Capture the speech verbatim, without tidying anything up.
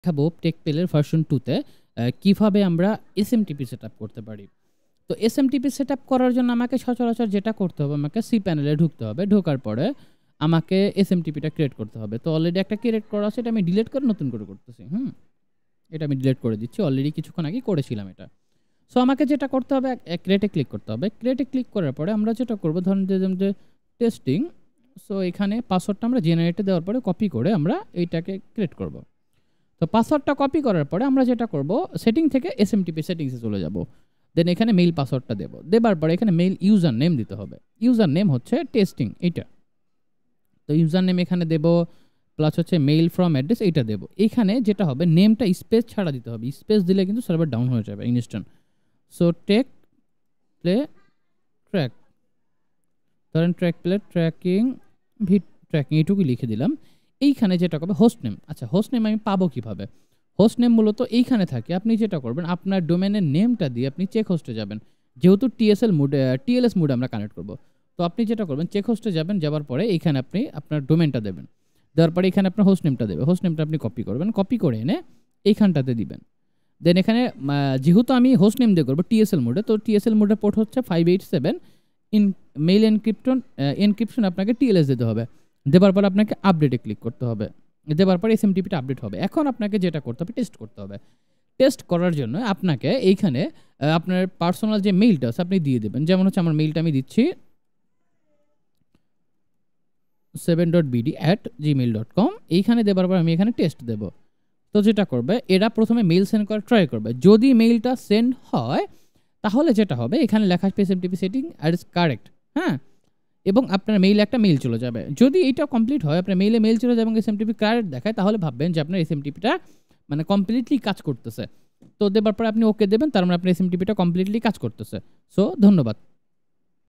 দেখাবো টেকপেলের version two তে কিভাবে আমরা এসএমটিপি সেটআপ করতে পারি। তো এসএমটিপি সেটআপ করার জন্য আমাকে সচরাচর যেটা করতে হবে, আমাকে সি প্যানেলে ঢুকতে হবে। ঢোকার পরে আমাকে এসএমটিপিটা ক্রিয়েট করতে হবে। তো অলরেডি একটা ক্রিয়েট করা আছে, এটা আমি ডিলিট করে নতুন করে করতেছি। হুম, এটা আমি ডিলিট করে দিচ্ছি, অলরেডি কিছুক্ষণ আগে করেছিলাম এটা। সো আমাকে যেটা করতে হবে, ক্রিয়েটে ক্লিক করতে হবে। ক্রিয়েটে ক্লিক করার পরে আমরা যেটা করব, ধরুন যে টেস্টিং, সো এখানে পাসওয়ার্ডটা আমরা জেনারেটে দেওয়ার পরে কপি করে আমরা এইটাকে ক্রিয়েট করব। তো পাসওয়ার্ডটা কপি করার পরে আমরা যেটা করব, সেটিং থেকে এসএমটিপি সেটিংসে চলে যাব। দেন এখানে মেইল পাসওয়ার্ডটা দেব। দেবার পরে এখানে মেইল ইউজার নেম দিতে হবে। ইউজার নেম হচ্ছে টেস্টিং এইটা। তো ইউজার নেম এখানে দেব, প্লাস হচ্ছে মেইল ফ্রম অ্যাড্রেস এইটা দেব। এইখানে যেটা হবে, নেমটা স্পেস ছাড়া দিতে হবে। স্পেস দিলে কিন্তু সার্ভার ডাউন হয়ে যাবে instant. So take play track, ধরেন track play tracking with tracking এইটুকুই লিখে দিলাম। এইখানে যেটা করবে হোস্ট নেম। আচ্ছা, হোস্ট নেম আমি পাবো কীভাবে? হোস্ট নেম মূলত এইখানে থাকে। আপনি যেটা করবেন, আপনার ডোমেনের নেমটা দিয়ে আপনি চেক হোস্টে যাবেন। যেহেতু টিএসএল মোডে টিএলএস মোডে আমরা কানেক্ট করব, তো আপনি যেটা করবেন, চেক হোস্টে যাবেন। যাওয়ার পরে এইখানে আপনি আপনার ডোমেনটা দেবেন। দেওয়ার পরে এখানে আপনার হোস্ট নেমটা দেবে। হোস্ট নেমটা আপনি কপি করবেন, কপি করে এনে এইখানটাতে দিবেন। দেন এখানে যেহেতু আমি হোস্ট নেম দিয়ে করবো টিএসএল মোডে, তো টিএসএল মোডের পোর্ট হচ্ছে five eight seven. In mail encryption encryption আপনাকে টিএলএস দিতে হবে। দেবার পর আপনাকে আপডেটে ক্লিক করতে হবে। দেবার পর এসএমটিপিটা আপডেট হবে। এখন আপনাকে যেটা করতে হবে, টেস্ট করতে হবে। টেস্ট করার জন্য আপনাকে এইখানে আপনার পার্সোনাল যে মেইলটা আছে আপনি দিয়ে দেবেন। যেমন হচ্ছে আমার মেইলটা আমি দিচ্ছি seven dot BD at Gmail dot com. এইখানে দেবার পর আমি এখানে টেস্ট দেব। তো যেটা করবে, এরা প্রথমে মেইল সেন্ড করার ট্রাই করবে। যদি মেইলটা সেন্ড হয়, তাহলে যেটা হবে, এখানে লেখা আসবে এসএমটিপি সেটিং আর ইজ কারেক্ট। হ্যাঁ, এবং আপনার মেইলে একটা মেইল চলে যাবে। যদি এইটা কমপ্লিট হয়, আপনার মেইলে মেইল চলে যাবে এবং এসএমটিপি কারেক্ট দেখায়, তাহলে ভাববেন যে আপনার এসএমটিপিটা মানে কমপ্লিটলি কাজ করতেছে। তো দেবার পরে আপনি ওকে দেবেন, তার মানে আপনার এসএমটিপিটা কমপ্লিটলি কাজ করতেছে। সো ধন্যবাদ।